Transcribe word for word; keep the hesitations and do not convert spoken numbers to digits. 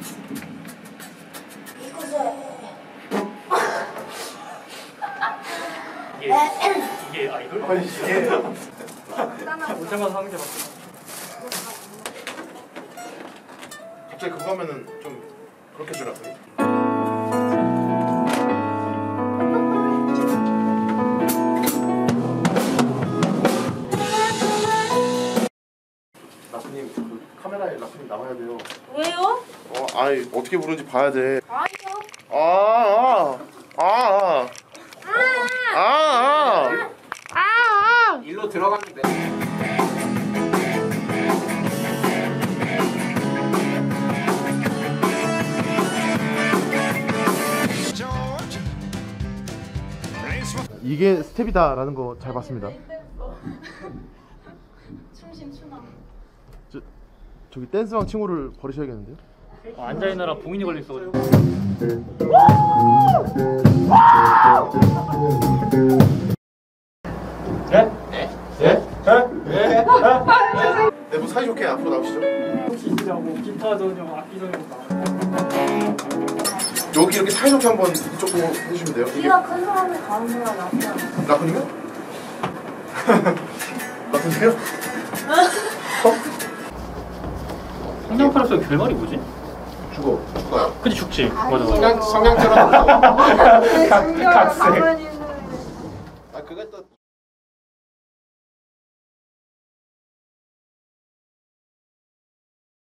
이게 이게 아이돌? 아니 이게 올 때마다 하는 게 맞아. 갑자기 그거 하면은 좀 그렇게 주라. 라프님 그 카메라에 라프님 나와야 돼요. 왜요? 어, 아이 어떻게 부르는지 봐야 돼. 아니요. 아, 아, 아, 아, 아, 아, 아. 일로 들어가면 돼. 이게 스텝이다라는 거 잘 봤습니다. 춤신 추나. 저, 저기 댄스방 친구를 버리셔야겠는데요? 어, 앉아있느라 봉인이 걸려 있어가지고. 네? 네? 네? 네? 네, 뭐 사이좋게 앞으로 나오시죠. 혹시 있으냐고 기타 전용, 악기 전용 다. 여기 이렇게 사이좋게 한번 이쪽으로 해주시면 돼요. 이게 키가 큰 사람이 가는 거랑 낫지 않아? 라프님요? 라프님요? 성냥팔에서 결말이 뭐지? 죽어. 죽어요. 그치 죽지. 맞아 맞아. 성냥 성냥처럼. 각색.